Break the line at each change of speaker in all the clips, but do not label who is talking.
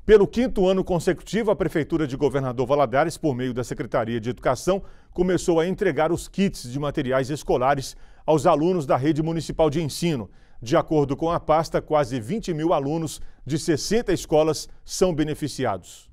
Pelo quinto ano consecutivo, a Prefeitura de Governador Valadares, por meio da Secretaria de Educação, começou a entregar os kits de materiais escolares aos alunos da Rede Municipal de Ensino. De acordo com a pasta, quase 20 mil alunos de 60 escolas são beneficiados.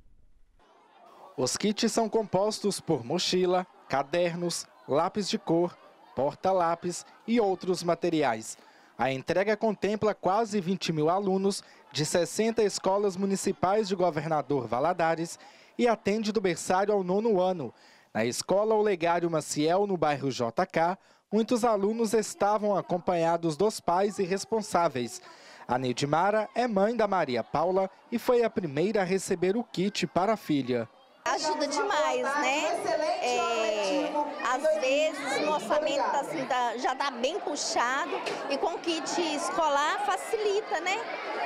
Os kits são compostos por mochila, cadernos, lápis de cor, porta-lápis e outros materiais. A entrega contempla quase 20 mil alunos de 60 escolas municipais de Governador Valadares e atende do berçário ao 9º ano. Na escola Olegário Maciel, no bairro JK, muitos alunos estavam acompanhados dos pais e responsáveis. A Nedimara é mãe da Maria Paula e foi a primeira a receber o kit para a filha.
Ajuda demais, né? Às vezes o orçamento já está bem puxado e com o kit escolar facilita, né?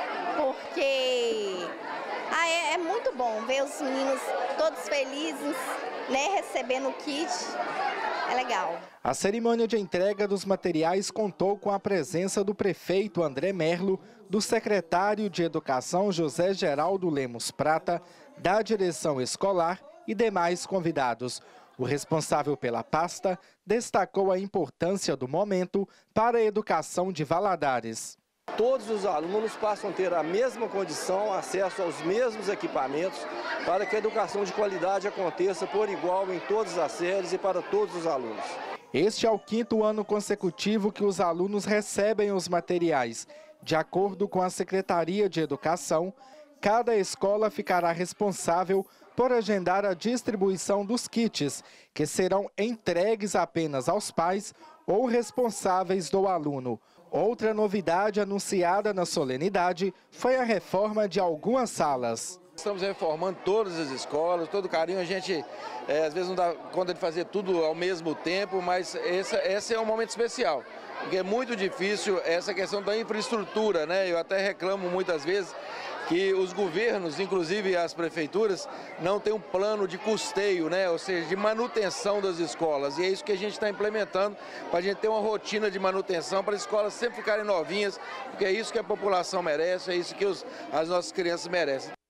Porque é muito bom ver os meninos todos felizes, né? Recebendo o kit, é legal.
A cerimônia de entrega dos materiais contou com a presença do prefeito André Merlo, do secretário de Educação José Geraldo Lemos Prata, da direção escolar e demais convidados. O responsável pela pasta destacou a importância do momento para a educação de Valadares.
Todos os alunos passam a ter a mesma condição, acesso aos mesmos equipamentos, para que a educação de qualidade aconteça por igual em todas as séries e para todos os alunos.
Este é o quinto ano consecutivo que os alunos recebem os materiais. De acordo com a Secretaria de Educação, cada escola ficará responsável por agendar a distribuição dos kits, que serão entregues apenas aos pais ou responsáveis do aluno. Outra novidade anunciada na solenidade foi a reforma de algumas salas.
Estamos reformando todas as escolas, todo carinho. A gente, às vezes, não dá conta de fazer tudo ao mesmo tempo, mas esse é um momento especial, porque é muito difícil essa questão da infraestrutura, né? Eu até reclamo muitas vezes que os governos, inclusive as prefeituras, não têm um plano de custeio, né? Ou seja, de manutenção das escolas. E é isso que a gente está implementando, para a gente ter uma rotina de manutenção, para as escolas sempre ficarem novinhas, porque é isso que a população merece, é isso que as nossas crianças merecem.